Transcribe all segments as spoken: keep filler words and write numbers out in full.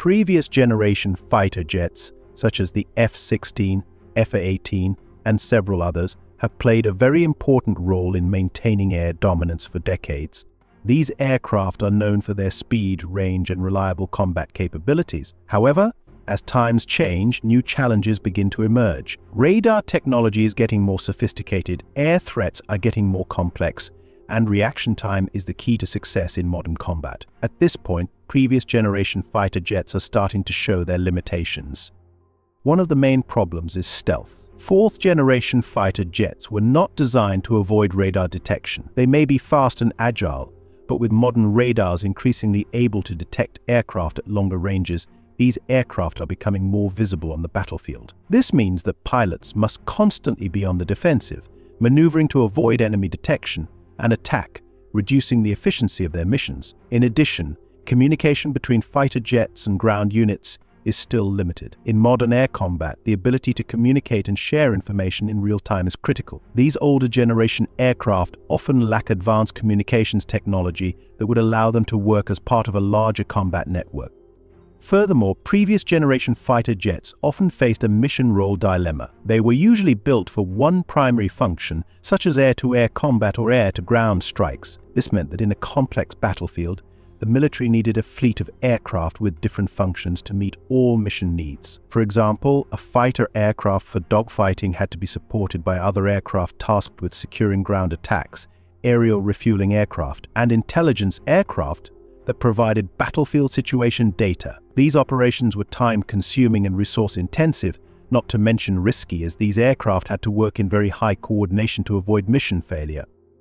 Previous generation fighter jets, such as the F sixteen, F eighteen, and several others, have played a very important role in maintaining air dominance for decades. These aircraft are known for their speed, range, and reliable combat capabilities. However, as times change, new challenges begin to emerge. Radar technology is getting more sophisticated, air threats are getting more complex, and reaction time is the key to success in modern combat. At this point, previous generation fighter jets are starting to show their limitations. One of the main problems is stealth. Fourth generation fighter jets were not designed to avoid radar detection. They may be fast and agile, but with modern radars increasingly able to detect aircraft at longer ranges, these aircraft are becoming more visible on the battlefield. This means that pilots must constantly be on the defensive, maneuvering to avoid enemy detection and attack, reducing the efficiency of their missions. In addition, communication between fighter jets and ground units is still limited. In modern air combat, the ability to communicate and share information in real time is critical. These older generation aircraft often lack advanced communications technology that would allow them to work as part of a larger combat network. Furthermore, previous generation fighter jets often faced a mission role dilemma. They were usually built for one primary function, such as air-to-air combat or air-to-ground strikes. This meant that in a complex battlefield, the military needed a fleet of aircraft with different functions to meet all mission needs. For example, a fighter aircraft for dogfighting had to be supported by other aircraft tasked with securing ground attacks, aerial refueling aircraft, and intelligence aircraft that provided battlefield situation data. These operations were time-consuming and resource-intensive, not to mention risky, as these aircraft had to work in very high coordination to avoid mission failure.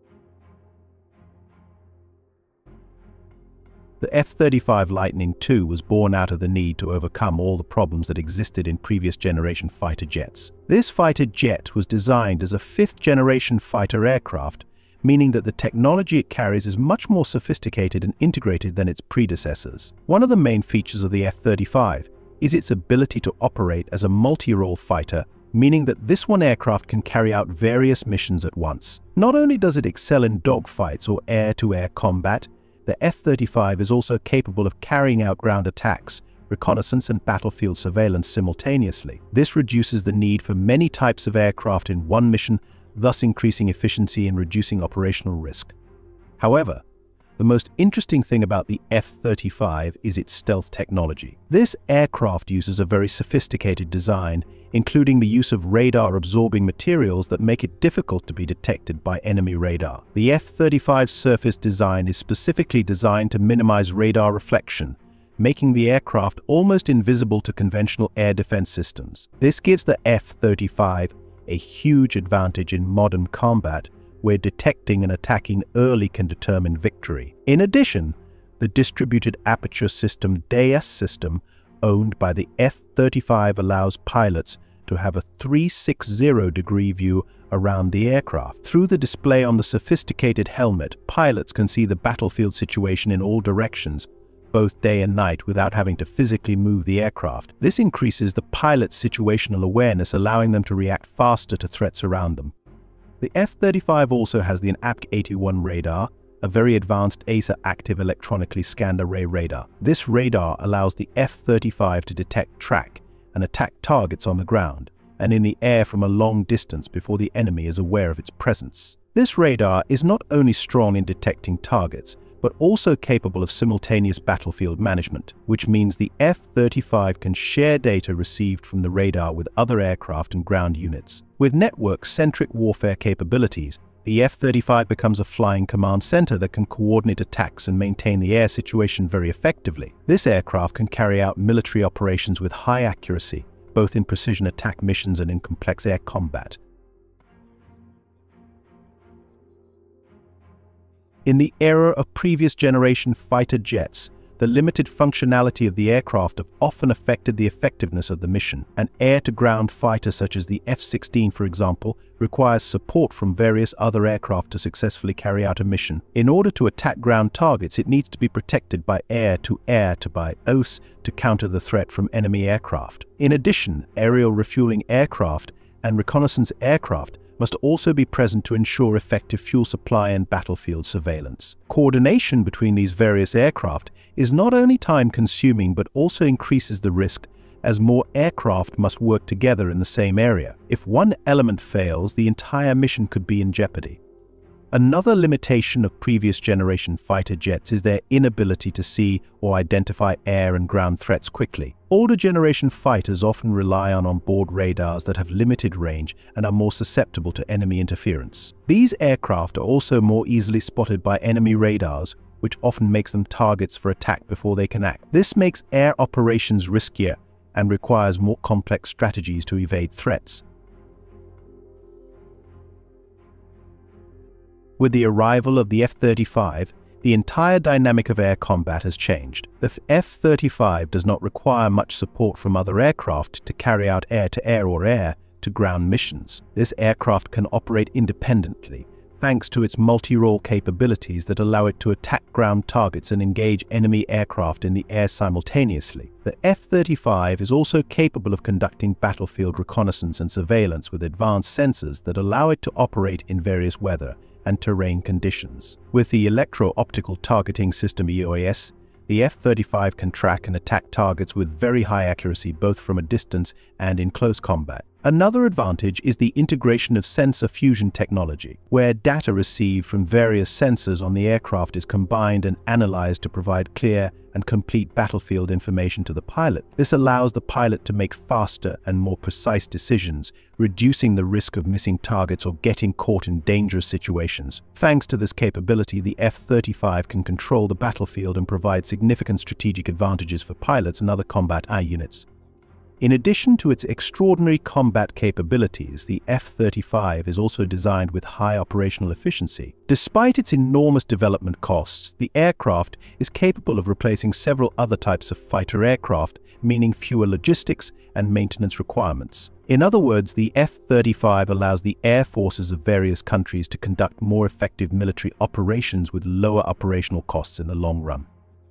The F thirty-five Lightning two was born out of the need to overcome all the problems that existed in previous generation fighter jets. This fighter jet was designed as a fifth-generation fighter aircraft, meaning that the technology it carries is much more sophisticated and integrated than its predecessors. One of the main features of the F thirty-five is its ability to operate as a multi-role fighter, meaning that this one aircraft can carry out various missions at once. Not only does it excel in dogfights or air-to-air combat, the F thirty-five is also capable of carrying out ground attacks, reconnaissance, and battlefield surveillance simultaneously. This reduces the need for many types of aircraft in one mission, thus increasing efficiency and reducing operational risk. However, the most interesting thing about the F thirty-five is its stealth technology. This aircraft uses a very sophisticated design, including the use of radar-absorbing materials that make it difficult to be detected by enemy radar. The F thirty-five's surface design is specifically designed to minimize radar reflection, making the aircraft almost invisible to conventional air defense systems. This gives the F thirty-five a huge advantage in modern combat, where detecting and attacking early can determine victory. In addition, the distributed aperture system D A S system owned by the F thirty-five allows pilots to have a three sixty degree view around the aircraft. Through the display on the sophisticated helmet, pilots can see the battlefield situation in all directions, both day and night, without having to physically move the aircraft. This increases the pilot's situational awareness, allowing them to react faster to threats around them. The F thirty-five also has the A P C eighty-one radar, a very advanced A S A active electronically scanned array radar. This radar allows the F thirty-five to detect, track, and attack targets on the ground and in the air from a long distance before the enemy is aware of its presence. This radar is not only strong in detecting targets, but also capable of simultaneous battlefield management, which means the F thirty-five can share data received from the radar with other aircraft and ground units. With network-centric warfare capabilities, the F thirty-five becomes a flying command center that can coordinate attacks and maintain the air situation very effectively. This aircraft can carry out military operations with high accuracy, both in precision attack missions and in complex air combat. In the era of previous generation fighter jets, the limited functionality of the aircraft have often affected the effectiveness of the mission. An air-to-ground fighter such as the F sixteen, for example, requires support from various other aircraft to successfully carry out a mission. In order to attack ground targets, it needs to be protected by air-to-air to by O S to counter the threat from enemy aircraft. In addition, aerial refueling aircraft and reconnaissance aircraft must also be present to ensure effective fuel supply and battlefield surveillance. Coordination between these various aircraft is not only time-consuming but also increases the risk, as more aircraft must work together in the same area. If one element fails, the entire mission could be in jeopardy. Another limitation of previous generation fighter jets is their inability to see or identify air and ground threats quickly. Older generation fighters often rely on onboard radars that have limited range and are more susceptible to enemy interference. These aircraft are also more easily spotted by enemy radars, which often makes them targets for attack before they can act. This makes air operations riskier and requires more complex strategies to evade threats. With the arrival of the F thirty-five, the entire dynamic of air combat has changed. The F thirty-five does not require much support from other aircraft to carry out air-to-air or air-to-ground missions. This aircraft can operate independently, thanks to its multi-role capabilities that allow it to attack ground targets and engage enemy aircraft in the air simultaneously. The F thirty-five is also capable of conducting battlefield reconnaissance and surveillance with advanced sensors that allow it to operate in various weather and terrain conditions. With the Electro-Optical Targeting System E O S, the F thirty-five can track and attack targets with very high accuracy both from a distance and in close combat. Another advantage is the integration of sensor fusion technology, where data received from various sensors on the aircraft is combined and analyzed to provide clear and complete battlefield information to the pilot. This allows the pilot to make faster and more precise decisions, reducing the risk of missing targets or getting caught in dangerous situations. Thanks to this capability, the F thirty-five can control the battlefield and provide significant strategic advantages for pilots and other combat air units. In addition to its extraordinary combat capabilities, the F thirty-five is also designed with high operational efficiency. Despite its enormous development costs, the aircraft is capable of replacing several other types of fighter aircraft, meaning fewer logistics and maintenance requirements. In other words, the F thirty-five allows the air forces of various countries to conduct more effective military operations with lower operational costs in the long run.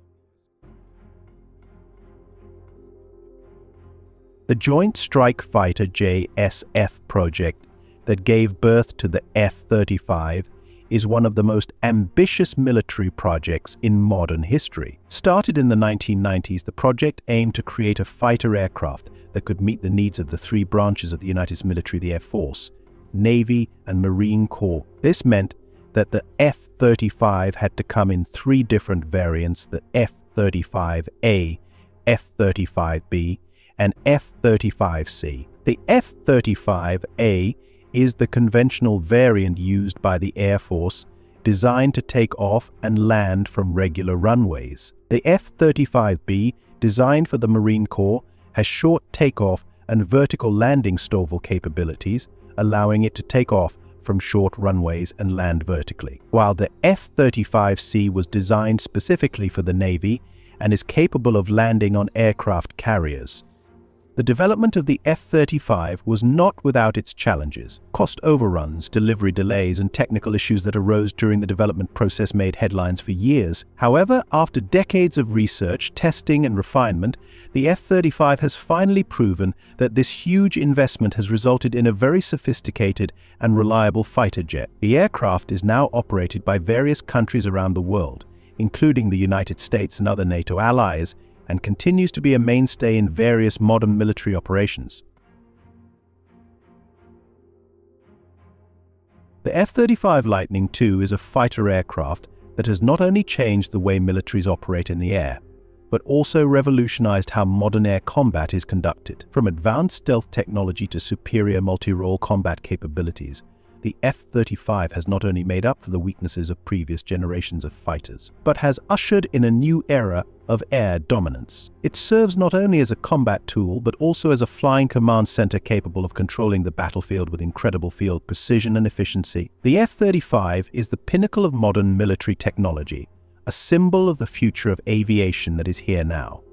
The Joint Strike Fighter J S F project that gave birth to the F thirty-five is one of the most ambitious military projects in modern history. Started in the nineteen nineties, the project aimed to create a fighter aircraft that could meet the needs of the three branches of the United States military: the Air Force, Navy, and Marine Corps. This meant that the F thirty-five had to come in three different variants: the F thirty-five A, F thirty-five B, and F thirty-five C. The F thirty-five A is the conventional variant used by the Air Force, designed to take off and land from regular runways. The F thirty-five B, designed for the Marine Corps, has short takeoff and vertical landing STOVL capabilities, allowing it to take off from short runways and land vertically, while the F thirty-five C was designed specifically for the Navy and is capable of landing on aircraft carriers. The development of the F thirty-five was not without its challenges. Cost overruns, delivery delays, and technical issues that arose during the development process made headlines for years. However, after decades of research, testing, and refinement, the F thirty-five has finally proven that this huge investment has resulted in a very sophisticated and reliable fighter jet. The aircraft is now operated by various countries around the world, including the United States and other NATO allies, and continues to be a mainstay in various modern military operations. The F thirty-five Lightning two is a fighter aircraft that has not only changed the way militaries operate in the air, but also revolutionized how modern air combat is conducted. From advanced stealth technology to superior multi-role combat capabilities, the F thirty-five has not only made up for the weaknesses of previous generations of fighters, but has ushered in a new era of air dominance. It serves not only as a combat tool, but also as a flying command center capable of controlling the battlefield with incredible field precision and efficiency. The F thirty-five is the pinnacle of modern military technology, a symbol of the future of aviation that is here now.